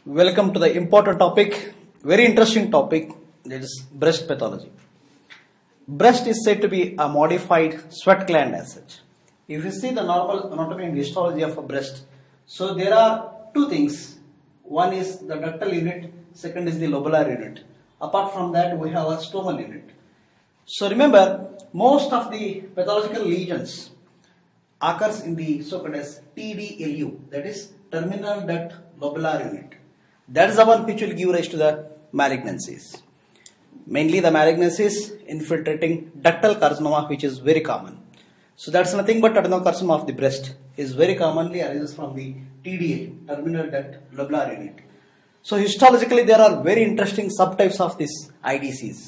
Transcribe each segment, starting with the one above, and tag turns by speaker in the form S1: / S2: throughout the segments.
S1: Welcome to the important topic, very interesting topic, that is breast pathology. Breast is said to be a modified sweat gland as such. If you see the normal anatomy and histology of a breast, so there are two things. One is the ductal unit, second is the lobular unit. Apart from that, we have a stomal unit. So remember, most of the pathological lesions occurs in the so-called as TDLU, that is terminal duct lobular unit. That is the one which will give rise to the malignancies. Mainly the malignancies infiltrating ductal carcinoma, which is very common. So that's nothing but adenocarcinoma of the breast is very commonly arises from the TDLU, terminal duct lobular unit. So histologically there are very interesting subtypes of these IDCs.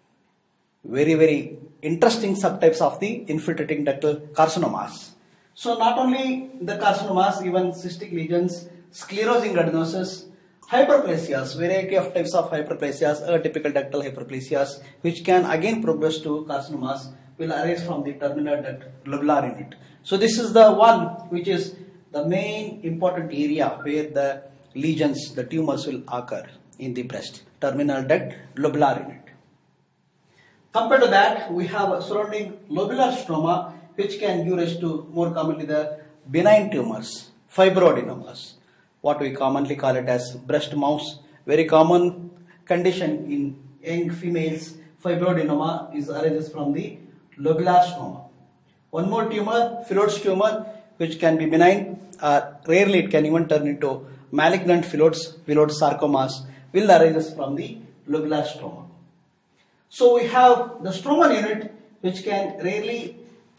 S1: Very interesting subtypes of the infiltrating ductal carcinomas. So not only the carcinomas, even cystic lesions, sclerosing adenosis, hyperplasias, variety of types of hyperplasias, atypical ductal hyperplasias, which can again progress to carcinomas, will arise from the terminal duct lobular unit. So this is the one which is the main important area where the lesions, the tumors will occur in the breast, terminal duct lobular unit. Compared to that, we have surrounding lobular stroma, which can give rise to more commonly the benign tumors, fibroadenomas, what we commonly call it as breast mouse. Very common condition in young females, fibroadenoma is arises from the lobular stroma. One more tumor, phyllodes tumor, which can be benign, rarely it can even turn into malignant phyllodes sarcomas, will arise from the lobular stroma. So we have the stromal unit, which can rarely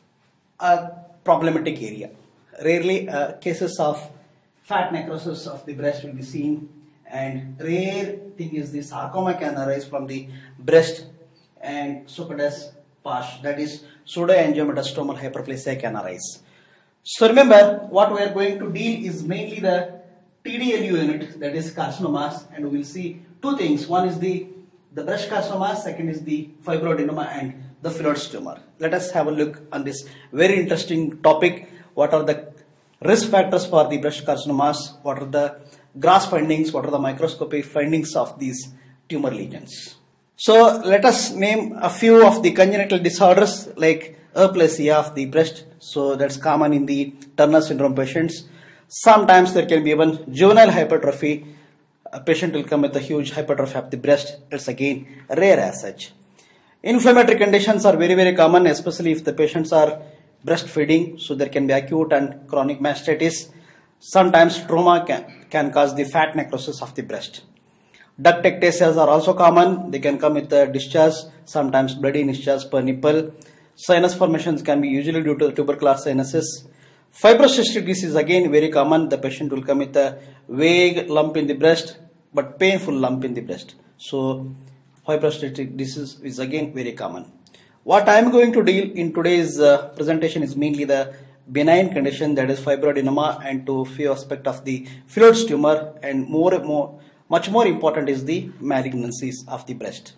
S1: a problematic area. Rarely cases of fat necrosis of the breast will be seen, and rare thing is the sarcoma can arise from the breast, and so-called as PASH, that is pseudoangiometastromal hyperplasia, can arise. So remember, what we are going to deal is mainly the TDLU unit, that is carcinomas, and we will see two things. One is the breast carcinoma, second is the fibroadenoma and the phyllodes tumor. Let us have a look on this very interesting topic. What are the risk factors for the breast carcinomas? What are the gross findings? What are the microscopic findings of these tumor lesions? So let us name a few of the congenital disorders like aplasia of the breast. So that's common in the Turner syndrome patients. Sometimes there can be even juvenile hypertrophy. A patient will come with a huge hypertrophy of the breast. It's again rare as such. Inflammatory conditions are very common, especially if the patients are breastfeeding. So there can be acute and chronic mastitis. Sometimes trauma can cause the fat necrosis of the breast. Duct ectasias are also common. They can come with a discharge, sometimes bloody discharge per nipple. Sinus formations can be usually due to tubercular sinuses. Fibrocystic disease again very common. The patient will come with a vague lump in the breast, but painful lump in the breast. So fibrocystic disease is again very common. What I am going to deal in today's presentation is mainly the benign condition, that is fibroadenoma, and to few aspects of the phyllodes tumor, and much more important is the malignancies of the breast.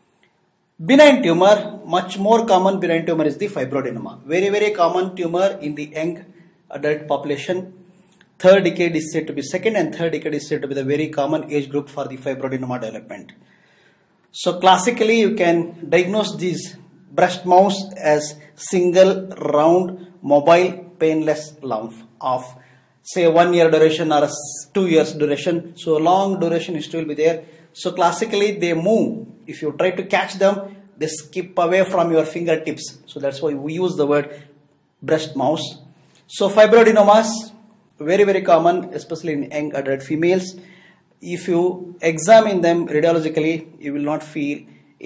S1: Benign tumor, much more common benign tumor is the fibroadenoma. Very common tumor in the young adult population. Third decade is said to be second, and third decade is said to be the very common age group for the fibroadenoma development. So classically you can diagnose these breast mouse as single round mobile painless lump of say 1 year duration or 2 years duration. So long duration is still be there. So classically they move. If you try to catch them, they skip away from your fingertips. So that's why we use the word breast mouse. So fibroadenomas, very common, especially in young adult females. If you examine them radiologically, you will not see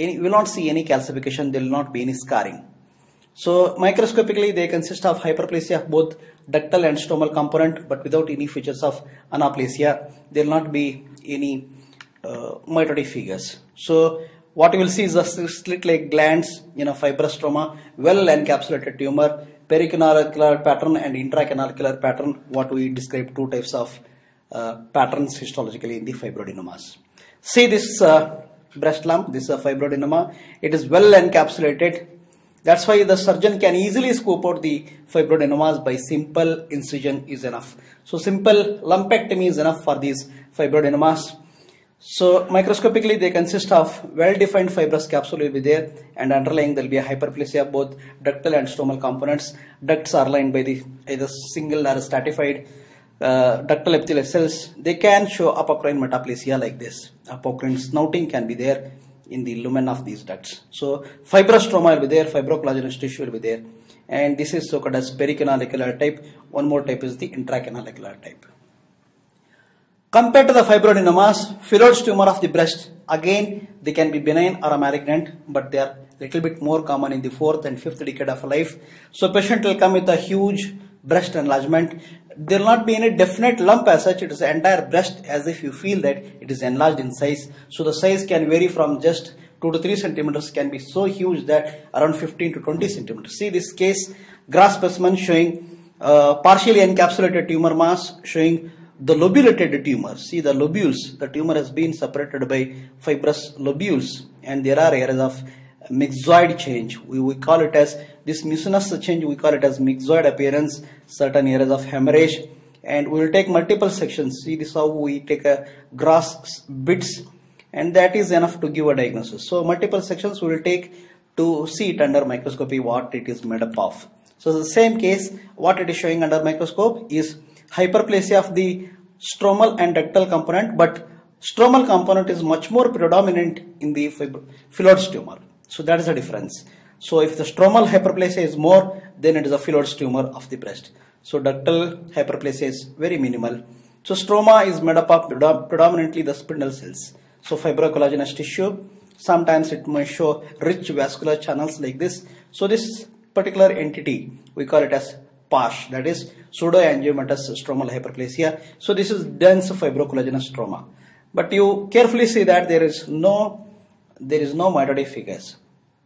S1: any calcification. There will not be any scarring. So microscopically, they consist of hyperplasia of both ductal and stomal component, but without any features of anaplasia. There will not be any mitotic figures. So what you will see is a slit-like glands, fibrostroma, well encapsulated tumor, pericanaliculair pattern and intracanalicular pattern. What we describe two types of patterns histologically in the fibroadenomas. See this breast lump, this is a fibroadenoma. It is well encapsulated. That's why the surgeon can easily scope out the fibroadenomas by simple incision is enough. So simple lumpectomy is enough for these fibroadenomas. So microscopically they consist of well-defined fibrous capsule will be there, and underlying there will be a hyperplasia of both ductal and stromal components. Ducts are lined by the either single or stratified ductal epithelial cells. They can show apocrine metaplasia like this. Apocrine snouting can be there in the lumen of these ducts. So fibrostroma will be there, fibrocollagenous tissue will be there, and this is so-called as pericanalicular type. One more type is the intracanalicular type. Compared to the fibroadenomas, phyllodes tumor of the breast, again they can be benign or malignant, but they are little bit more common in the 4th and 5th decade of life. So patient will come with a huge breast enlargement. There will not be any definite lump as such. It is the entire breast, as if you feel that it is enlarged in size. So the size can vary from just 2 to 3 centimeters, can be so huge that around 15 to 20 centimeters. See this case, grass specimen showing partially encapsulated tumor mass, showing the lobulated tumor. See the lobules, the tumor has been separated by fibrous lobules, and there are areas of myxoid change. We call it as this mucinous change, we call it as myxoid appearance, certain areas of hemorrhage, and we will take multiple sections. See this how we take a grass bits, and that is enough to give a diagnosis. So multiple sections we will take to see it under microscopy what it is made up of. So the same case, what it is showing under microscope is hyperplasia of the stromal and ductal component, but stromal component is much more predominant in the phyllodes tumor. So that is the difference. So if the stromal hyperplasia is more, then it is a phyllodes tumor of the breast. So ductal hyperplasia is very minimal. So stroma is made up of predominantly the spindle cells. So fibrocollagenous tissue, sometimes it may show rich vascular channels like this. So this particular entity, we call it as PASH, that is pseudoangiomatous stromal hyperplasia. So this is dense fibrocollagenous stroma. But you carefully see that there is no mitotic figures.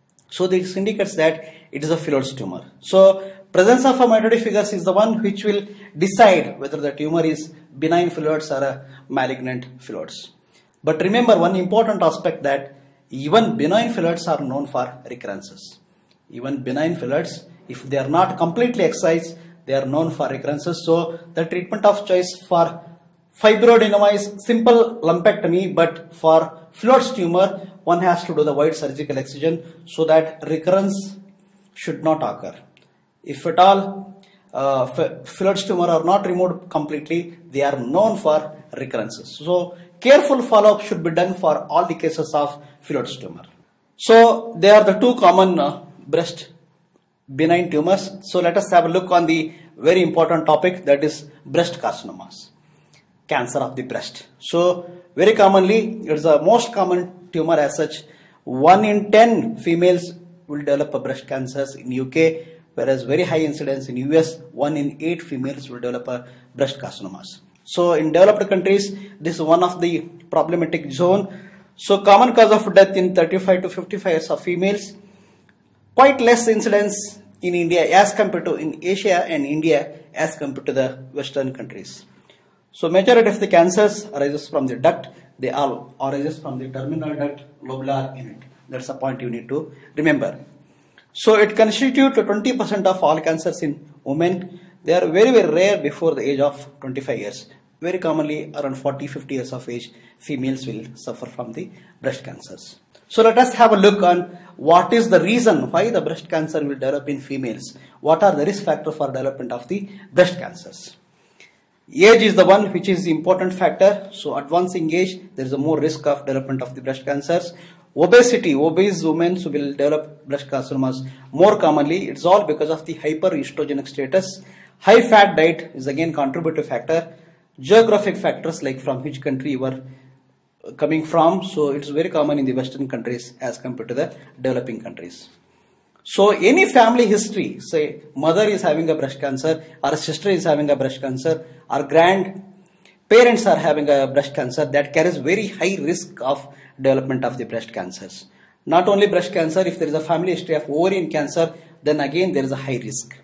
S1: So this indicates that it is a phyllodes tumor. So presence of a mitotic figures is the one which will decide whether the tumor is benign phyllodes or a malignant phyllodes. But remember one important aspect, that even benign phyllodes are known for recurrences. Even benign phyllodes, if they are not completely excised, they are known for recurrences. So the treatment of choice for fibroadenoma is simple lumpectomy, but for phyllodes tumor, one has to do the wide surgical excision so that recurrence should not occur. If at all phyllodes tumor are not removed completely, they are known for recurrences. So careful follow-up should be done for all the cases of phyllodes tumor. So they are the two common breast benign tumors. So let us have a look on the very important topic, that is breast carcinomas, cancer of the breast. So very commonly, it is the most common tumor as such. 1 in 10 females will develop a breast cancers in UK, whereas very high incidence in US, 1 in 8 females will develop a breast carcinomas. So in developed countries, this is one of the problematic zone. So common cause of death in 35 to 55 years of females. Quite less incidence in India as compared to in Asia and India as compared to the Western countries. So majority of the cancers arises from the duct. They all arises from the terminal duct lobular unit. That's a point you need to remember. So it constitutes 20% of all cancers in women. They are very, very rare before the age of 25 years. Very commonly around 40-50 years of age, females will suffer from the breast cancers. So let us have a look on what is the reason why the breast cancer will develop in females. What are the risk factors for development of the breast cancers? Age is the one which is the important factor. So advancing age, there is a more risk of development of the breast cancers. Obesity, obese women will develop breast carcinomas more commonly. It's all because of the hyperestrogenic status. High fat diet is again contributive factor. Geographic factors like from which country you are coming from. So it's very common in the Western countries as compared to the developing countries. So any family history, say mother is having a breast cancer, or a sister is having a breast cancer, or grandparents are having a breast cancer, that carries very high risk of development of the breast cancers. Not only breast cancer, if there is a family history of ovarian cancer, then again there is a high risk.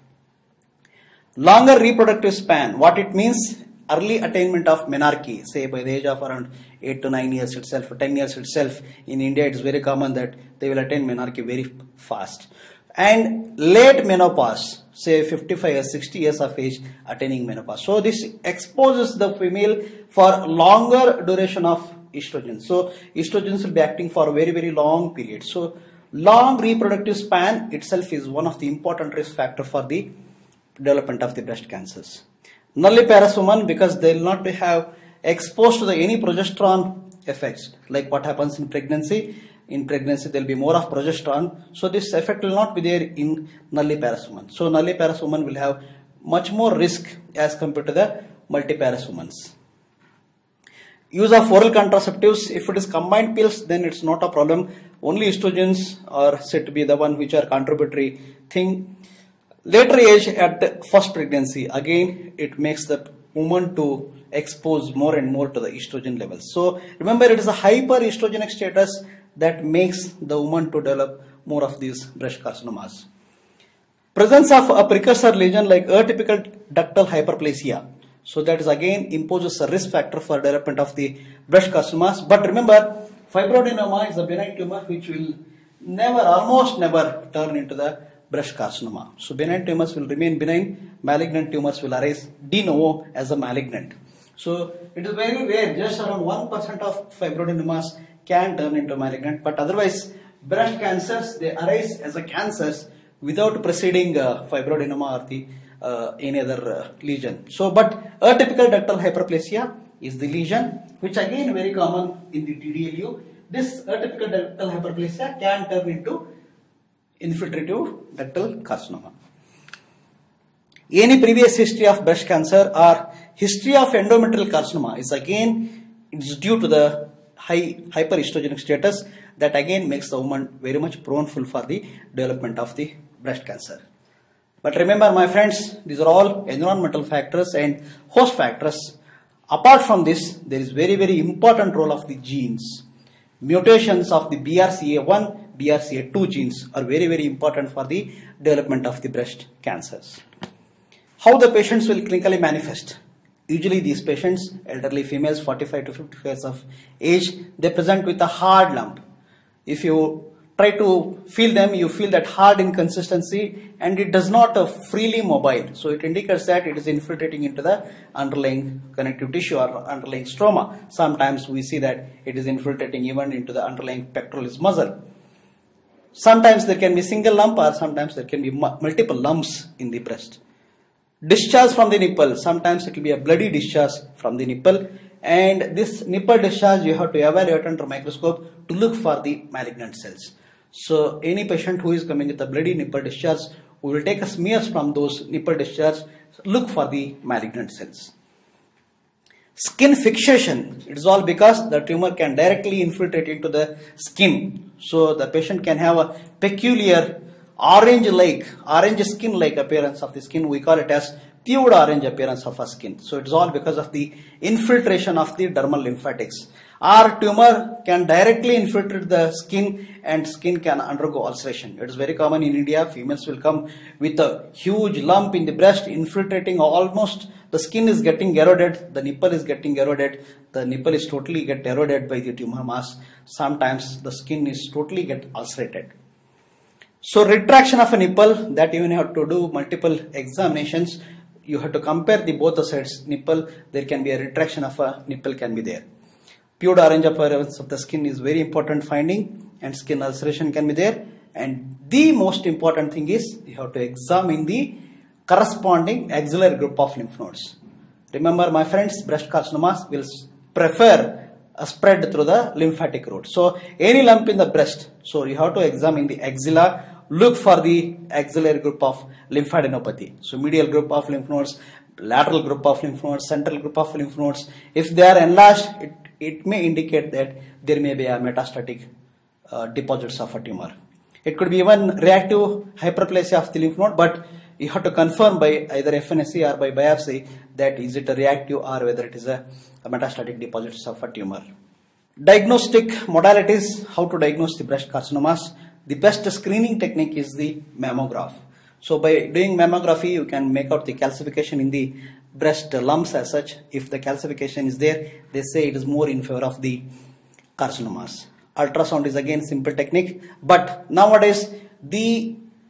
S1: Longer reproductive span, what it means? Early attainment of menarche, say by the age of around 8 to 9 years itself, 10 years itself. In India, it is very common that they will attain menarche very fast. and late menopause, say 55 or 60 years of age attaining menopause. So this exposes the female for longer duration of estrogen. So estrogens will be acting for a very, very long period. So long reproductive span itself is one of the important risk factor for the development of the breast cancers. Nulliparous women, because they will not have exposed to any progesterone effects, like what happens in pregnancy. In pregnancy, there will be more of progesterone, so this effect will not be there in nulliparous women. So nulliparous women will have much more risk as compared to the multiparous women. Use of oral contraceptives, if it is combined pills, then it's not a problem. Only estrogens are said to be the one which are contributory thing. Later age at first pregnancy, again it makes the woman to expose more and more to the estrogen levels. So remember, it is a hyperestrogenic status that makes the woman to develop more of these breast carcinomas. Presence of a precursor lesion like atypical ductal hyperplasia. So that is again imposes a risk factor for development of the breast carcinomas. But remember, fibroadenoma is a benign tumor which will almost never turn into the breast carcinoma. So benign tumors will remain benign, malignant tumors will arise de novo as a malignant. So it is very rare, just around 1% of fibroadenomas can turn into malignant, but otherwise breast cancers, they arise as a cancers without preceding fibroadenoma or the any other lesion. So but atypical ductal hyperplasia is the lesion which again very common in the DDLU. This atypical ductal hyperplasia can turn into infiltrative ductal carcinoma. Any previous history of breast cancer or history of endometrial carcinoma is again, it's due to the high hyperestrogenic status that again makes the woman very much prone for the development of the breast cancer. But remember, my friends, these are all environmental factors and host factors. Apart from this, there is very, very important role of the genes. Mutations of the BRCA1, BRCA2 genes are very, very important for the development of the breast cancers. How the patients will clinically manifest? Usually these patients, elderly females 45 to 55 years of age, they present with a hard lump. If you try to feel them, you feel that hard inconsistency and it does not freely mobile. So it indicates that it is infiltrating into the underlying connective tissue or underlying stroma. Sometimes we see that it is infiltrating even into the underlying pectoralis muscle. Sometimes there can be single lump or sometimes there can be multiple lumps in the breast. Discharge from the nipple, sometimes it will be a bloody discharge from the nipple, and this nipple discharge you have to evaluate under microscope to look for the malignant cells. So any patient who is coming with a bloody nipple discharge, we will take a smears from those nipple discharge, look for the malignant cells. Skin fixation, it is all because the tumor can directly infiltrate into the skin. So the patient can have a peculiar orange skin-like appearance of the skin. We call it as pure orange appearance of a skin. So it is all because of the infiltration of the dermal lymphatics. Our tumor can directly infiltrate the skin and skin can undergo ulceration. It is very common in India. Females will come with a huge lump in the breast infiltrating almost, the skin is getting eroded, the nipple is getting eroded, the nipple is totally get eroded by the tumor mass. Sometimes the skin is totally get ulcerated. So retraction of a nipple, that even you have to do multiple examinations. You have to compare both the sides nipple. There can be a retraction of a nipple can be there. Pure orange appearance of the skin is very important finding, and skin ulceration can be there. And the most important thing is you have to examine the corresponding axillary group of lymph nodes. Remember, my friends, breast carcinomas will prefer a spread through the lymphatic route. So any lump in the breast, so you have to examine the axilla, look for the axillary group of lymphadenopathy. So medial group of lymph nodes, lateral group of lymph nodes, central group of lymph nodes. If they are enlarged, it may indicate that there may be a metastatic deposits of a tumor. It could be even reactive hyperplasia of the lymph node, but you have to confirm by either FNSC or by biopsy that is it a reactive or whether it is a metastatic deposits of a tumor. Diagnostic modalities, how to diagnose the breast carcinomas. The best screening technique is the mammograph. So by doing mammography, you can make out the calcification in the breast lumps as such. If the calcification is there, they say it is more in favor of the carcinomas. Ultrasound is again simple technique, but nowadays the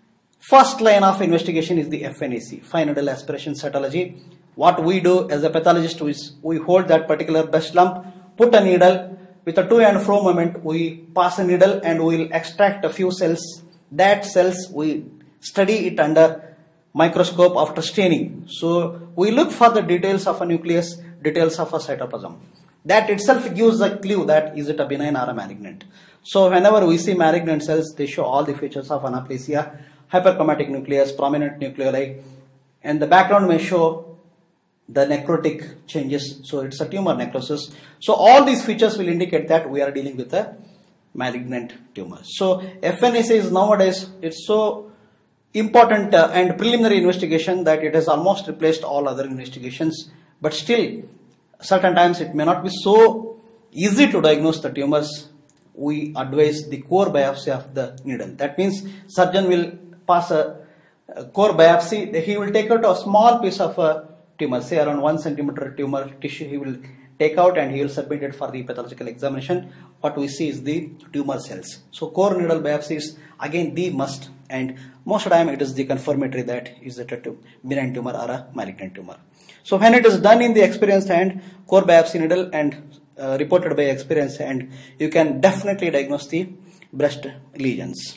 S1: First line of investigation is the FNAC, fine needle aspiration cytology. What we do as a pathologist is we hold that particular breast lump, put a needle with a to and fro movement, we pass a needle and we will extract a few cells. That cells we study it under microscope after staining. So we look for the details of a nucleus, details of a cytoplasm. That itself gives a clue that is it a benign or a malignant. So whenever we see malignant cells, they show all the features of anaplasia, hyperchromatic nucleus, prominent nucleoli, and the background may show the necrotic changes. So it's a tumor necrosis. So all these features will indicate that we are dealing with a malignant tumor. So FNAC is nowadays, it's so important and preliminary investigation that it has almost replaced all other investigations, but still certain times it may not be so easy to diagnose the tumors. We advise the core biopsy of the needle. That means surgeon will pass a core biopsy. He will take out a small piece of a tumor, say around 1 centimeter tumor tissue. He will take out and he will submit it for the pathological examination. What we see is the tumor cells. So core needle biopsy is again the must, and most of the time it is the confirmatory that is it a benign tumor or a malignant tumor. So when it is done in the experienced hand, core biopsy needle and reported by experienced hand, you can definitely diagnose the breast lesions.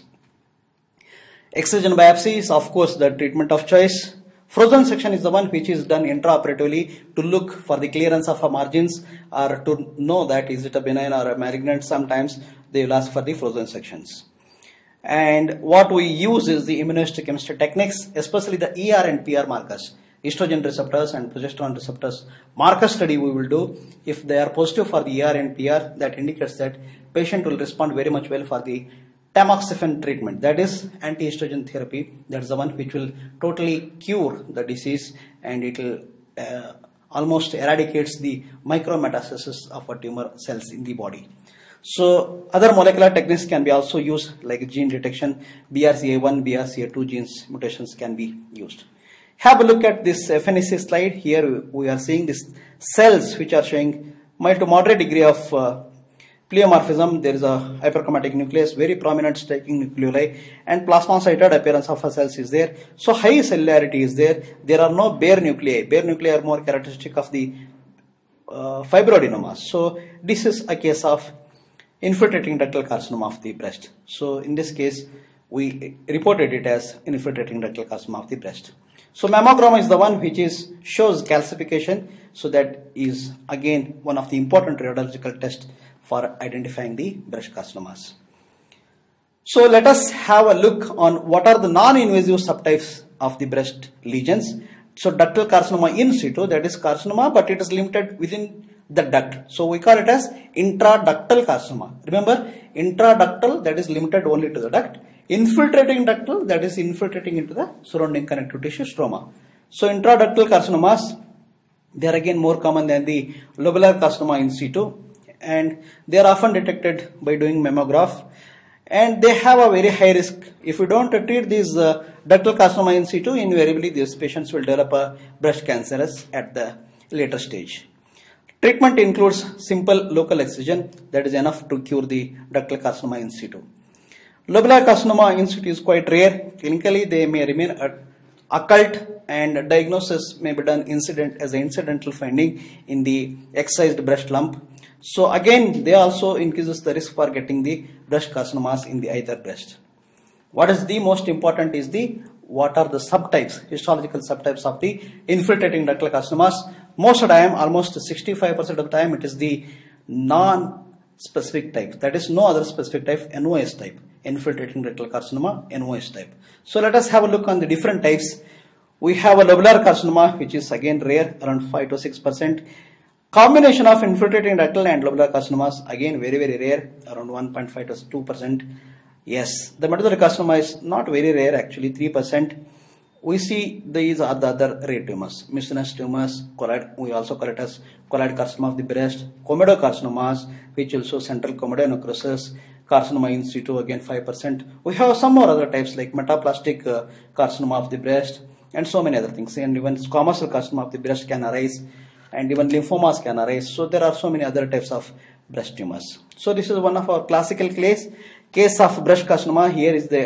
S1: Excision biopsy is of course the treatment of choice. Frozen section is the one which is done intraoperatively to look for the clearance of margins or to know that is it a benign or a malignant. Sometimes they will ask for the frozen sections. And what we use is the immunohistochemistry techniques, especially the ER and PR markers, estrogen receptors and progesterone receptors. Marker study we will do. If they are positive for the ER and PR, that indicates that patient will respond very much well for the tamoxifen treatment, that is anti-estrogen therapy. That is the one which will totally cure the disease, and it will almost eradicates the micrometastasis of a tumor cells in the body. So other molecular techniques can be also used, like gene detection. BRCA1, BRCA2 genes mutations can be used. Have a look at this FNAC slide. Here we are seeing these cells which are showing mild to moderate degree of pleomorphism. There is a hyperchromatic nucleus, very prominent striking nucleoli, and plasmacytoid appearance of a cells is there. So high cellularity is there. There are no bare nuclei. Bare nuclei are more characteristic of the fibroadenomas. So this is a case of infiltrating ductal carcinoma of the breast. So in this case, we reported it as infiltrating ductal carcinoma of the breast. So mammogram is the one which shows calcification. So that is again one of the important radiological tests for identifying the breast carcinomas. So let us have a look on what are the non-invasive subtypes of the breast lesions. So ductal carcinoma in situ, that is carcinoma, but it is limited within the duct. So we call it as intraductal carcinoma. Remember, intraductal, that is limited only to the duct. Infiltrating ductal, that is infiltrating into the surrounding connective tissue stroma. So intraductal carcinomas, they are again more common than the lobular carcinoma in situ, and they are often detected by doing mammograph, and they have a very high risk. If you don't treat these ductal carcinoma in situ, invariably these patients will develop a breast cancer at the later stage. Treatment includes simple local excision, that is enough to cure the ductal carcinoma in situ. Lobular carcinoma in situ is quite rare. Clinically, they may remain occult, and diagnosis may be done as an incidental finding in the excised breast lump. So again, they also increases the risk for getting the breast carcinomas in the either breast. What is the most important is what are the subtypes, histological subtypes of the infiltrating ductal carcinomas. Most of the time, almost 65% of the time, it is the non-specific type. That is no other specific type, NOS type, infiltrating ductal carcinoma, NOS type. So let us have a look on the different types. We have a lobular carcinoma, which is again rare, around 5 to 6%. Combination of infiltrating ductal and lobular carcinomas, again very rare, around 1.5 to 2%. Yes, the medullary carcinoma is not very rare, actually 3%. We see these are the other rare tumors, mucinous tumors, we also call it as colloid carcinoma of the breast, comedocarcinomas, which also central comedonecrosis, carcinoma in situ, again 5%. We have some more other types like metaplastic carcinoma of the breast, and so many other things, and even squamous cell carcinoma of the breast can arise, and even lymphomas can arise. So there are so many other types of breast tumors. So this is one of our classical case of breast carcinoma. Here is the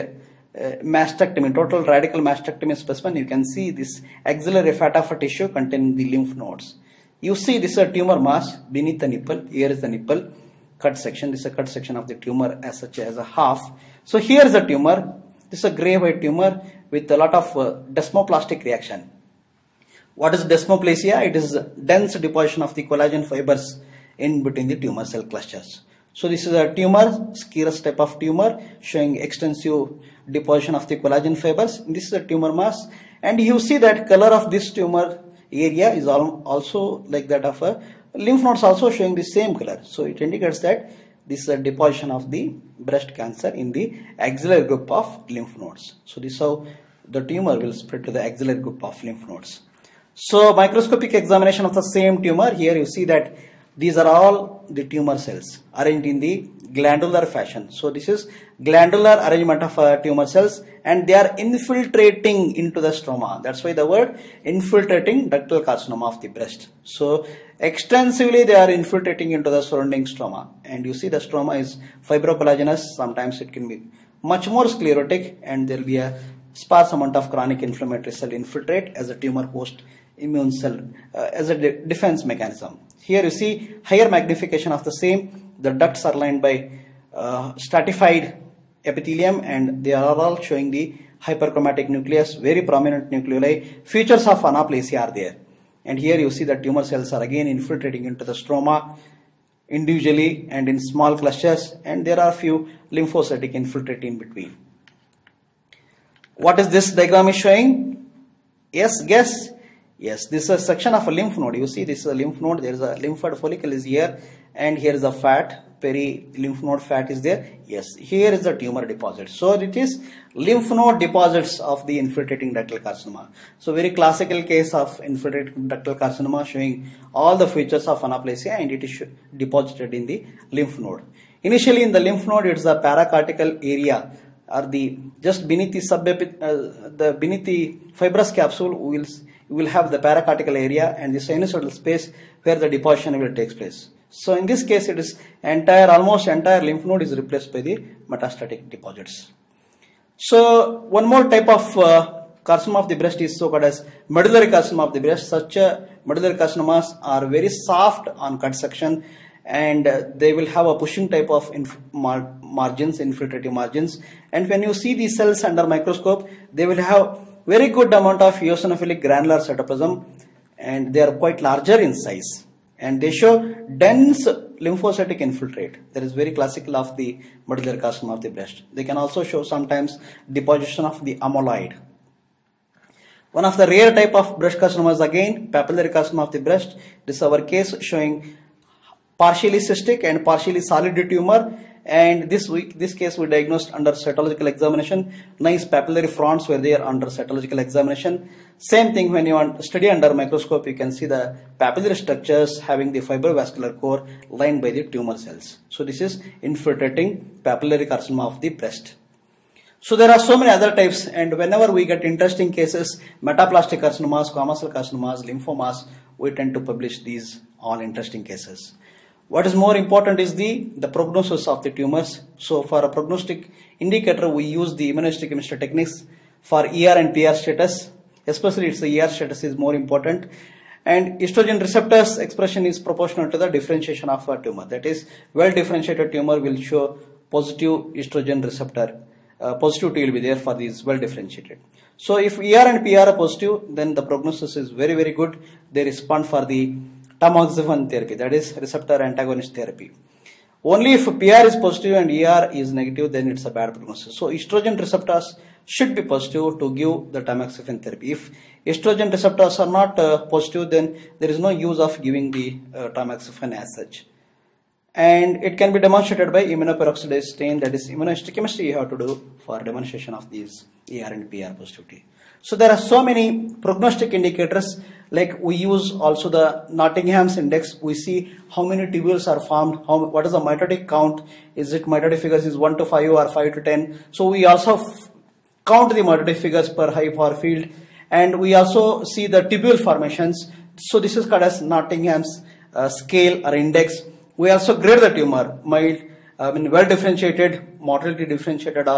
S1: mastectomy, total radical mastectomy specimen, you can see this axillary fat of a tissue containing the lymph nodes. You see this is a tumor mass beneath the nipple. Here is the nipple cut section. This is a cut section of the tumor as such as a half. So here is a tumor. This is a gray white tumor with a lot of desmoplastic reaction. What is desmoplasia? It is dense deposition of the collagen fibers in between the tumor cell clusters. So this is a tumor, squamous type of tumor showing extensive deposition of the collagen fibers. This is a tumor mass, and you see that color of this tumor area is also like that of a lymph nodes, also showing the same color. So it indicates that this is a deposition of the breast cancer in the axillary group of lymph nodes. So this is how the tumor will spread to the axillary group of lymph nodes. So microscopic examination of the same tumor, here you see that these are all the tumor cells arranged in the glandular fashion. So this is glandular arrangement of tumor cells, and they are infiltrating into the stroma. That's why the word infiltrating ductal carcinoma of the breast. So extensively they are infiltrating into the surrounding stroma, and you see the stroma is fibrocollagenous. Sometimes it can be much more sclerotic, and there will be a sparse amount of chronic inflammatory cell infiltrate as a tumor host immune cell as a defense mechanism. Here you see higher magnification of the same. The ducts are lined by stratified epithelium, and they are all showing the hyperchromatic nucleus, very prominent nucleoli. Features of anaplasia are there. And here you see that tumor cells are again infiltrating into the stroma individually and in small clusters, and there are few lymphocytic infiltrate in between. What is this diagram is showing? Yes, guess. Yes, this is a section of a lymph node. You see, this is a lymph node. There is a lymphoid follicle is here, and here is a fat, peri-lymph node fat is there. Yes, here is the tumor deposit. So it is lymph node deposits of the infiltrating ductal carcinoma. So very classical case of infiltrating ductal carcinoma showing all the features of anaplasia, and it is deposited in the lymph node. Initially in the lymph node, it is a paracortical area, or the just beneath the beneath the fibrous capsule will have the paracortical area and the sinusoidal space where the deposition will take place. So in this case, it is almost entire lymph node is replaced by the metastatic deposits. So one more type of carcinoma of the breast is so called as medullary carcinoma of the breast. Such medullary carcinomas are very soft on cut section, and they will have a pushing type of margins, infiltrative margins. And when you see these cells under microscope, they will have very good amount of eosinophilic granular cytoplasm, and they are quite larger in size, and they show dense lymphocytic infiltrate. That is very classical of the medullary carcinoma of the breast. They can also show sometimes deposition of the amyloid. One of the rare type of breast carcinoma is again papillary carcinoma of the breast. This is our case showing partially cystic and partially solid tumor, and this case we diagnosed under cytological examination. Nice papillary fronts were there under cytological examination. Same thing when you study under microscope, you can see the papillary structures having the fibrovascular core lined by the tumor cells. So this is infiltrating papillary carcinoma of the breast. So there are so many other types, and whenever we get interesting cases, metaplastic carcinomas, squamous cell carcinomas, lymphomas, we tend to publish these all interesting cases. What is more important is the prognosis of the tumors. So for a prognostic indicator, we use the immunohistochemistry techniques for ER and PR status. Especially it's the ER status is more important. And estrogen receptors expression is proportional to the differentiation of a tumor. That is, well differentiated tumor will show positive estrogen receptor. Positivity will be there for these well differentiated. So if ER and PR are positive, then the prognosis is very, very good. They respond for the tamoxifen therapy, that is receptor antagonist therapy. Only if PR is positive and ER is negative, then it's a bad prognosis. So estrogen receptors should be positive to give the tamoxifen therapy. If estrogen receptors are not positive, then there is no use of giving the tamoxifen as such. And it can be demonstrated by immunoperoxidase stain, that is immunohistochemistry you have to do for demonstration of these ER and PR positivity. So there are so many prognostic indicators, like we use also the Nottingham's index. We see how many tubules are formed, what is the mitotic count, is it mitotic figures is 1 to 5 or 5 to 10. So we also count the mitotic figures per high power field, and we also see the tubule formations. So this is called as Nottingham's scale or index. We also grade the tumor, mild, well differentiated, moderately differentiated, or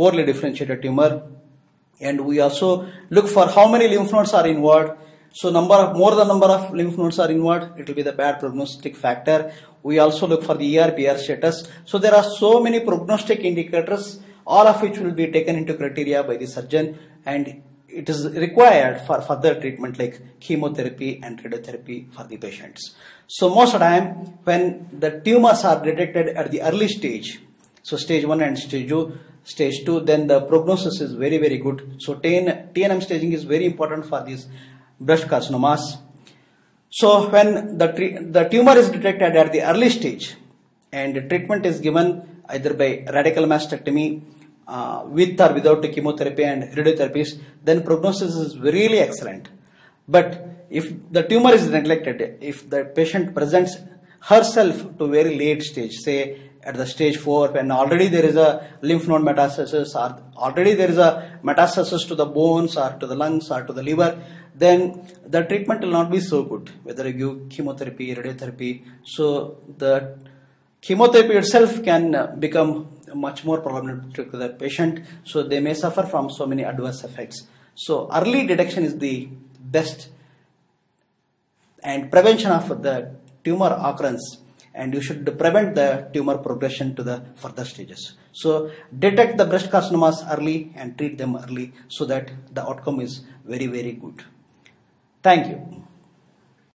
S1: poorly differentiated tumor. And we also look for how many lymph nodes are involved. So more the number of lymph nodes are involved, it will be the bad prognostic factor. We also look for the ER/PR status. So there are so many prognostic indicators, all of which will be taken into criteria by the surgeon, and it is required for further treatment like chemotherapy and radiotherapy for the patients. So most of the time when the tumors are detected at the early stage, so stage 1 and stage 2, then the prognosis is very, very good. So TNM staging is very important for these breast carcinomas. So when the tumor is detected at the early stage and the treatment is given either by radical mastectomy with or without chemotherapy and radiotherapies, then prognosis is really excellent. But if the tumor is neglected, if the patient presents herself to very late stage, say at the stage 4, when already there is a lymph node metastasis or already there is a metastasis to the bones or to the lungs or to the liver, then the treatment will not be so good, whether you give chemotherapy, radiotherapy. So the chemotherapy itself can become much more problematic to the patient, so they may suffer from so many adverse effects. So early detection is the best, and prevention of the tumor occurrence, and you should prevent the tumor progression to the further stages. So detect the breast carcinomas early and treat them early so that the outcome is very, very good. Thank you.